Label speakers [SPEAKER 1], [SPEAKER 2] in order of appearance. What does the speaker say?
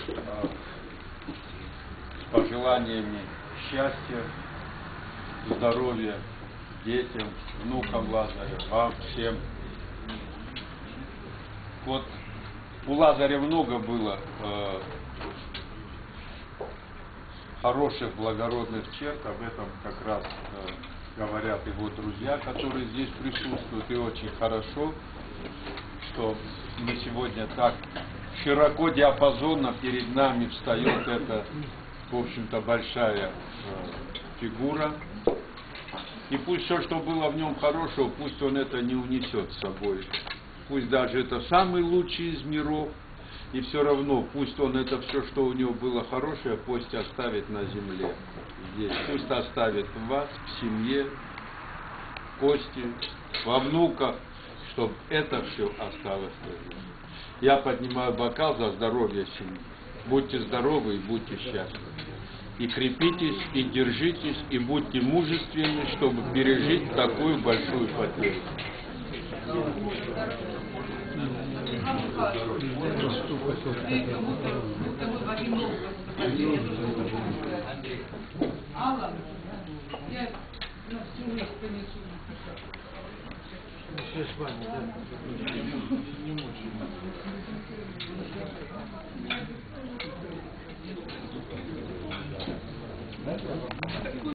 [SPEAKER 1] с пожеланиями счастья, здоровья детям, внукам Лазаря, вам всем. Вот у Лазаря много было хороших, благородных черт, об этом как раз говорят его друзья, которые здесь присутствуют, и очень хорошо, что мы сегодня так широко, диапазонно перед нами встает эта, в общем-то, большая фигура. И пусть все, что было в нем хорошего, пусть он это не унесет с собой. Пусть даже это самый лучший из миров, и все равно пусть он это все, что у него было хорошее, пусть оставит на земле. Здесь. Пусть оставит в вас, в семье, в Косте, во внуках, чтобы это все осталось. Я поднимаю бокал за здоровье семьи. Будьте здоровы и будьте счастливы. И крепитесь, и держитесь, и будьте мужественны, чтобы пережить такую большую потерю.
[SPEAKER 2] Алла, я на всю жизнь понесу.
[SPEAKER 3] Все с вами, да?